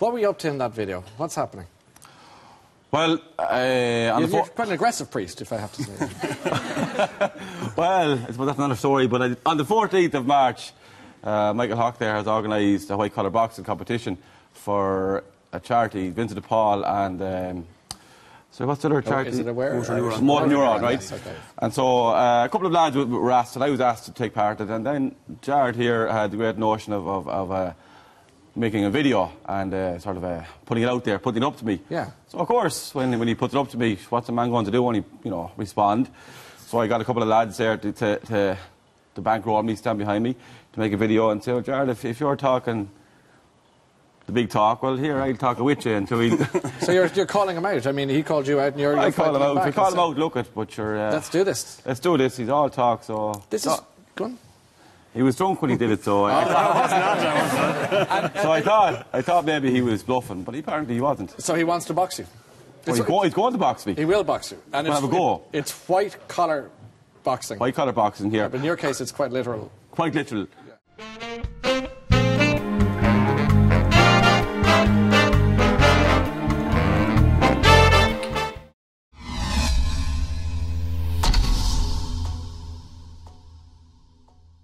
What were you up to in that video? What's happening? Well, you're quite an aggressive priest, if I have to say. Well, I suppose that's another story, but on the 14th of March, Michael Hawke there has organised a white-collar boxing competition for a charity, Vincent de Paul and... so what's the other charity? Is it aware? Motor Neuron, right? Yes, okay. And so a couple of lads were asked, and I was asked to take part in it, and then Jared here had the great notion of making a video and sort of putting it out there, putting it up to me. Yeah. So of course, when he puts it up to me, what's a man going to do when he, respond? So I got a couple of lads there to bankroll me, stand behind me, to make a video and say, well, Jared, if you're talking the big talk, well, here, I'll talk with you until we... So you're calling him out? I mean, he called you out and you're... I call him out. We call him out, look at, but you're... let's do this. Let's do this. He's all talk, so... This is... Go on. He was drunk when he did it, so... So I thought maybe he was bluffing, but apparently he wasn't. So he wants to box you? Well, he's going to box me. He will box you. And we'll have a go. It's white-collar boxing. White-collar boxing here. But in your case, it's quite literal. Quite literal.